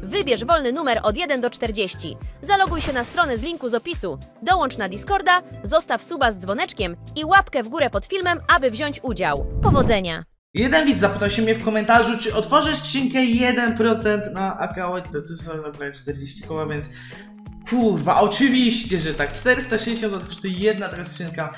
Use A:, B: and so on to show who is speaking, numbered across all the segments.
A: Wybierz wolny numer od 1 do 40. Zaloguj się na stronę z linku z opisu. Dołącz na Discorda, zostaw suba z dzwoneczkiem i łapkę w górę pod filmem, aby wziąć udział. Powodzenia!
B: Jeden widz zapytał się mnie w komentarzu, czy otworzysz skrzynkę 1% na account, to tu są zabrać 40 koła, więc kurwa, oczywiście, że tak. 460 zł kosztuje jedna taka skrzynka,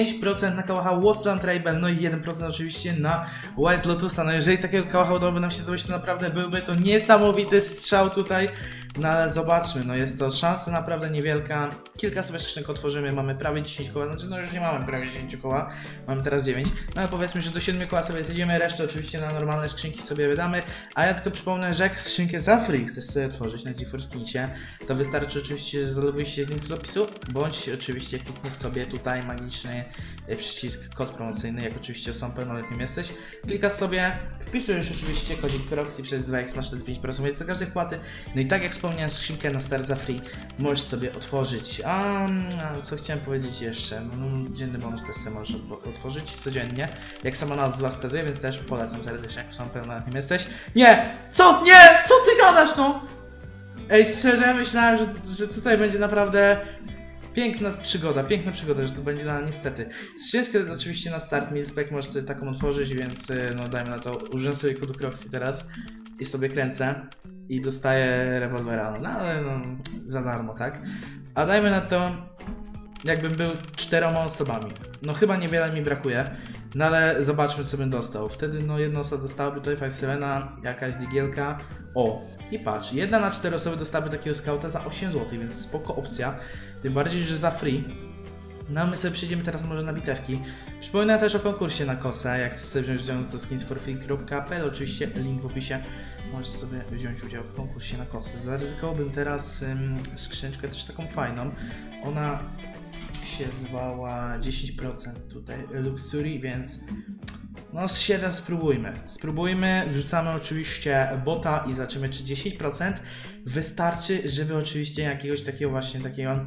B: 5% na kałacha Wasteland Rebel, no i 1% oczywiście na White Lotusa. No jeżeli takiego kałacha udałoby nam się zrobić, to naprawdę byłby to niesamowity strzał tutaj. No ale zobaczmy, no jest to szansa naprawdę niewielka. Kilka sobie skrzynek otworzymy, mamy prawie 10 koła, znaczy no już nie mamy prawie 10 koła, mamy teraz 9. No ale powiedzmy, że do 7 koła sobie zjedziemy, resztę oczywiście na normalne skrzynki sobie wydamy. A ja tylko przypomnę, że jak skrzynkę za free chcesz sobie otworzyć na GeForce Kincie, to wystarczy oczywiście, że zalogujesz się z linku z opisu, bądź oczywiście klikniesz sobie tutaj magiczny przycisk, kod promocyjny, jak oczywiście osobą pełnoletnim jesteś. Klikasz sobie, wpisujesz oczywiście kodzik Croxy przez 2x, masz wtedy 5% więcej za każdej wpłaty. No i tak jak wspomniałem, skrzynkę na start za free możesz sobie otworzyć. A co chciałem powiedzieć jeszcze? No, dzienny bonus też sobie możesz otworzyć codziennie, jak sama nazwa wskazuje, więc też polecam serdecznie, jak osobą pełnoletnim jesteś. Nie! Co? Nie! Co ty gadasz, no? Ej, szczerze myślałem, że tutaj będzie naprawdę piękna przygoda, że tu będzie niestety. Skrzynkę oczywiście na start, Milspec możesz sobie taką otworzyć, więc no dajmy na to, użyję sobie kodu Croxy teraz i sobie kręcę i dostaję rewolwera, no ale no za darmo, tak? A dajmy na to, jakbym był 4 osobami. No chyba niewiele mi brakuje, no ale zobaczmy, co bym dostał. Wtedy no jedna osoba dostałaby tutaj 5-7, jakaś digielka. O, i patrz, 1 na 4 osoby dostałaby takiego skauta za 8 zł, więc spoko opcja. Tym bardziej, że za free. No my sobie przejdziemy teraz może na bitewki. Przypominam też o konkursie na kosę. Jak chcesz sobie wziąć udział, to skinsforfree.pl. Oczywiście link w opisie. Możesz sobie wziąć udział w konkursie na kosę. Zaryzykowałbym teraz skrzyneczkę też taką fajną. Ona się zwała 10% tutaj Luxury, więc no z 7 spróbujmy, wrzucamy oczywiście bota i zobaczymy, czy 10% wystarczy, żeby oczywiście jakiegoś takiego właśnie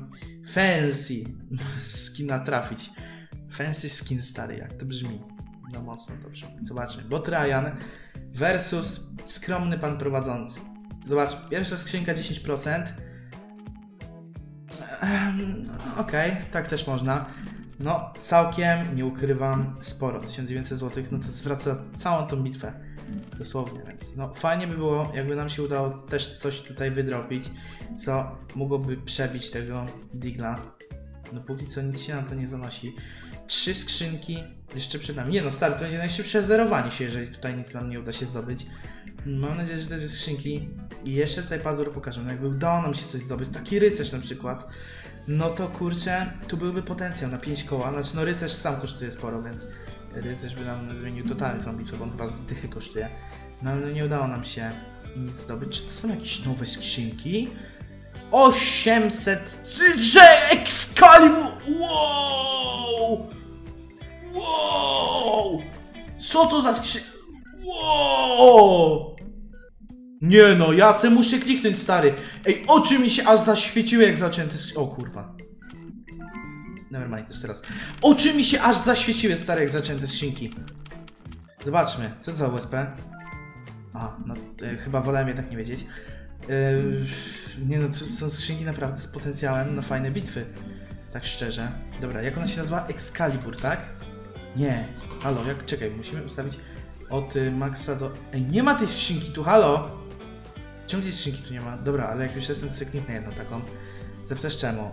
B: fancy skina trafić. Fancy skin, stary, jak to brzmi? No mocno to brzmi. Zobaczmy, bot Ryan versus skromny pan prowadzący. Zobacz, pierwsza skrzynka 10%. Okej, tak też można. No, całkiem, nie ukrywam, sporo, 1900 zł, no to zwraca całą tą bitwę, dosłownie, więc no fajnie by było, jakby nam się udało też coś tutaj wydropić, co mogłoby przebić tego digla. No póki co nic się na to nie zanosi. 3 skrzynki jeszcze przed nami. Nie no, stary, to będzie najszybsze zerowanie się, jeżeli tutaj nic nam nie uda się zdobyć. Mam nadzieję, że te 2 skrzynki i jeszcze tutaj pazur pokażę, no jakby udało nam się coś zdobyć, taki rycerz na przykład, no to kurczę, tu byłby potencjał na 5 koła, znaczy no rycerz sam kosztuje sporo, więc rycerz by nam zmienił totalnie całą bitwę, bo on chyba z dychy kosztuje, no ale no nie udało nam się nic zdobyć. Czy to są jakieś nowe skrzynki? 800 Excalibur! Wow! Wow! Co to za skrzynka? Wow! Nie no, ja se muszę kliknąć, stary. Ej, oczy mi się aż zaświeciły, jak zacząłem te o kurwa. Nevermind, jeszcze raz. Oczy mi się aż zaświeciły, stary, jak zacząłem te skrzynki. Zobaczmy, co za USP? Aha, no chyba wolałem jednak nie wiedzieć. Nie no, to są skrzynki naprawdę z potencjałem na fajne bitwy. Tak szczerze. Dobra, jak ona się nazywa? Excalibur, tak? Nie. Halo, jak, czekaj, musimy ustawić od maxa do... Ej, nie ma tej skrzynki tu, halo! Czemu tej skrzynki tu nie ma? Dobra, ale jak już jestem, to kliknę jedną taką. Zapytasz czemu?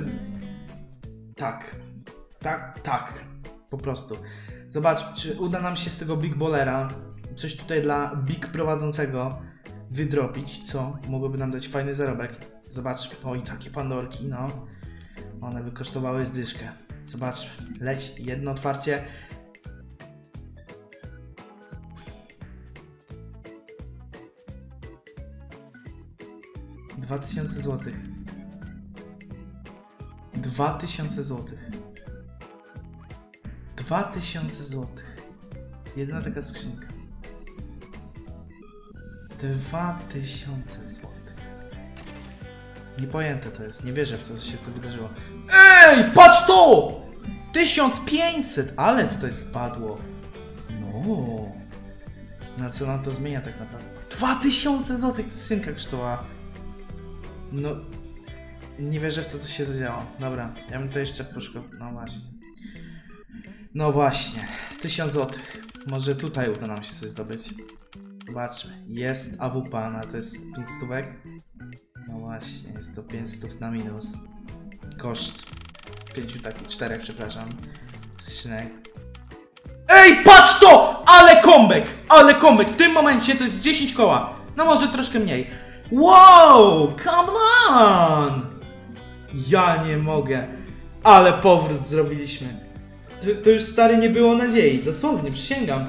B: Tak. Tak. Po prostu. Zobacz, czy uda nam się z tego Big Ballera coś tutaj dla Big prowadzącego wydropić, co mogłoby nam dać fajny zarobek. Zobacz, oj, takie pandorki, no. One by kosztowały zdyszkę. Zobacz, leć, jedno otwarcie. $2000 zł. 2000 zł. 2000 zł. Jedna taka skrzynka. 2000 zł. Niepojęte to jest. Nie wierzę w to, co się tu wydarzyło. Ej, patrz to! 1500! Ale tutaj spadło. No. Na co nam to zmienia tak naprawdę? 2000 zł ta skrzynka kosztowała. No, nie wierzę w to, co się zadziało. Dobra, ja bym to jeszcze poszukał. No właśnie. No właśnie, 1000 zł. Może tutaj uda nam się coś zdobyć. Zobaczmy, jest AWP, no to jest 5 stówek. No właśnie, jest to 5 stów na minus. Koszt 5 takich, 4, przepraszam. Skrzynek. Ej, patrz to! Ale comeback! Ale comeback! W tym momencie to jest 10 koła. No może troszkę mniej. Wow! Come on! Ja nie mogę. Ale powrót zrobiliśmy. To już stary nie było nadziei. Dosłownie, przysięgam.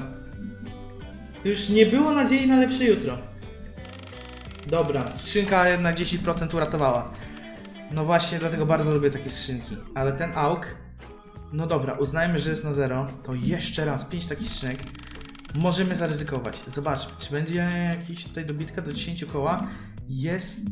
B: To już nie było nadziei na lepsze jutro. Dobra, skrzynka jednak 10% uratowała. No właśnie, dlatego bardzo lubię takie skrzynki. Ale ten AUK... No dobra, uznajmy, że jest na 0. To jeszcze raz 5 takich skrzynek. Możemy zaryzykować. Zobaczmy, czy będzie jakiś tutaj dobitka do 10 koła. Jest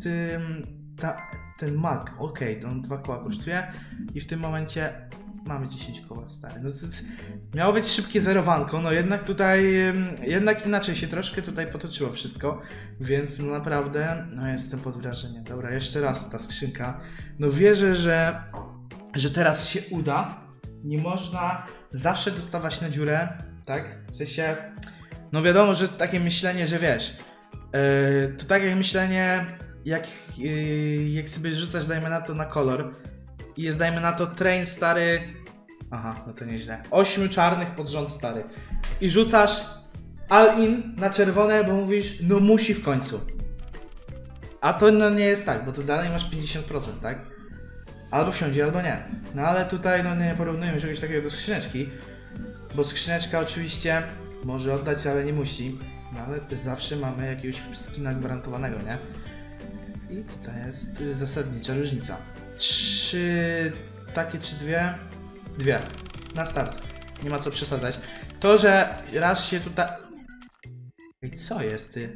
B: ten mag. Okej, on 2 koła kosztuje. I w tym momencie mamy 10 koła, stary. No to miało być szybkie zerowanko, no jednak tutaj, jednak inaczej się troszkę tutaj potoczyło wszystko. Więc no naprawdę, no jestem pod wrażeniem. Dobra, jeszcze raz ta skrzynka. No wierzę, że teraz się uda. Nie można zawsze dostawać na dziurę, tak? W sensie, no wiadomo, że takie myślenie, że wiesz, to tak jak myślenie, jak sobie rzucasz, dajmy na to na kolor i jest, dajmy na to, train stary, aha, no to nieźle, 8 czarnych pod rząd stary i rzucasz all in na czerwone, bo mówisz, no musi w końcu. A to no nie jest tak, bo to dalej masz 50%, tak? Albo siądzie, albo nie. No ale tutaj no nie porównujemy czegoś takiego do skrzyneczki, bo skrzyneczka oczywiście może oddać, ale nie musi. No ale zawsze mamy jakiegoś skina gwarantowanego, nie? I tutaj jest zasadnicza różnica. 3 takie czy 2? 2. Na start. Nie ma co przesadzać. To, że raz się tutaj... Ej, co jest ty?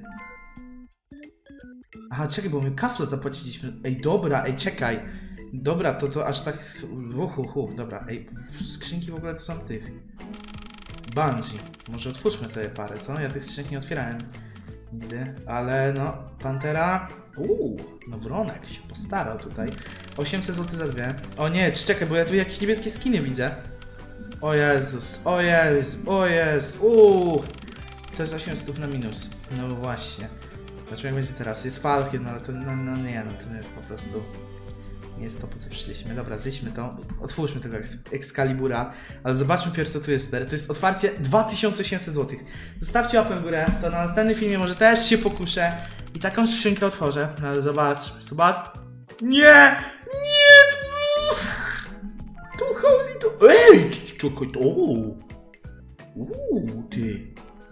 B: Aha, czekaj, bo my kafle zapłaciliśmy. Ej, dobra, ej, czekaj. Dobra, to aż tak... Dobra, ej, skrzynki w ogóle to są tych... Bungie. Może otwórzmy sobie parę, co? Ja tych skrzynek nie otwierałem nigdy, ale no, Pantera... no Wronek się postarał tutaj. 800 zł za 2. O nie, czekaj, bo ja tu jakieś niebieskie skiny widzę. O Jezus, o Jezus, o Jezus, to jest 800 na minus. No właśnie. Zobaczmy jak będzie teraz. Jest Falcon, no ale to, no nie, no to jest po prostu... Nie jest to, po co przyszliśmy. Dobra, zjedźmy to. Otwórzmy tego Excalibura. Ale zobaczmy pierwsze, co tu jest. To jest otwarcie 2800 zł. Zostawcie łapę w górę. To na następnym filmie może też się pokuszę i taką skrzynkę otworzę. No ale zobacz. Nie! Nie! Tu holy to... Ej! Czekaj, to... ty.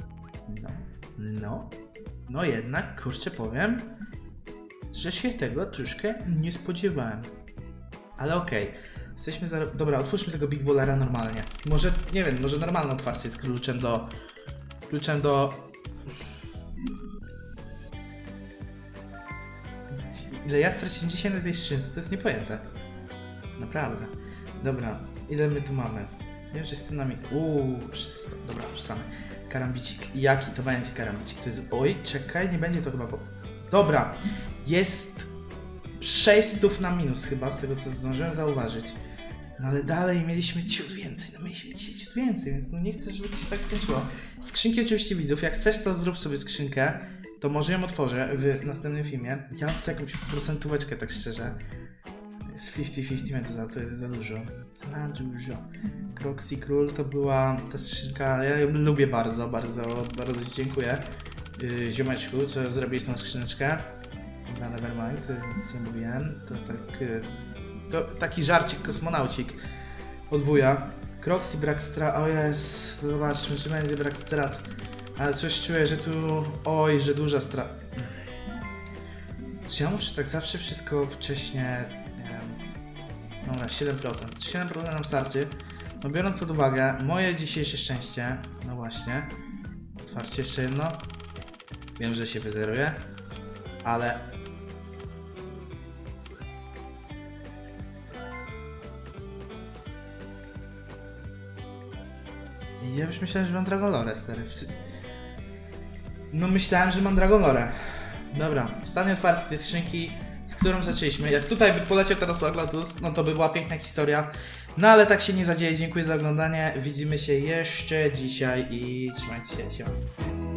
B: No jednak, kurczę, powiem, że się tego troszkę nie spodziewałem. Ale okej. Jesteśmy za... Dobra, otwórzmy tego Big Ballera normalnie. Może, nie wiem, może normalne otwarcie jest kluczem do... Ile ja straciłem dzisiaj na tej skrzynce, to jest niepojęte. Naprawdę. Dobra, ile my tu mamy? Wiem, że z tym nami... 300. Dobra, wrzucamy. Karambicik. Jaki to będzie karambicik? To jest... Oj, czekaj, nie będzie to chyba... Dobra, jest 600 na minus chyba, z tego co zdążyłem zauważyć. No ale dalej mieliśmy ciut więcej, no mieliśmy dzisiaj ciut więcej, więc no nie chcę, żeby to się tak skończyło. Skrzynki oczywiście widzów, jak chcesz to zrób sobie skrzynkę, to może ją otworzę w następnym filmie. Ja mam tutaj jakąś procentóweczkę, tak szczerze. Jest 50-50 metrów, ale to jest za dużo. Za dużo. Croxy Król to była ta skrzynka, ja ją lubię bardzo, bardzo Ci dziękuję. Ziomeczku, co zrobiłeś tą skrzyneczkę. Dobra, nevermind, nic nie mówiłem. To tak... To taki żarcik, kosmonaucik od wuja. Croxy, brak strat... O jest, zobaczmy, czy będzie brak strat. Ale coś czuję, że tu... Oj, że duża strat... Czy ja muszę tak zawsze wszystko wcześniej... Nie wiem... Dobra, 7%. 7% nam starczy. No biorąc pod uwagę moje dzisiejsze szczęście... No właśnie. Otwarcie jeszcze jedno. Wiem, że się wyzeruje, ale... Ja już myślałem, że mam Dragon Lore, stary. No myślałem, że mam Dragonlore. Dobra, ostatnie otwarcie tej skrzynki, z którą zaczęliśmy. Jak tutaj by poleciał teraz Laglatus, no to by była piękna historia. No ale tak się nie zadzieje. Dziękuję za oglądanie. Widzimy się jeszcze dzisiaj i trzymajcie się. Siema.